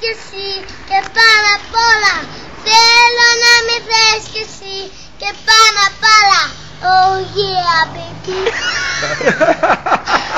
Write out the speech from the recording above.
εσύ και πάνω απ' όλα. Θέλω να με θες κι εσύ και πάνω απ' όλα. Oh yeah, baby.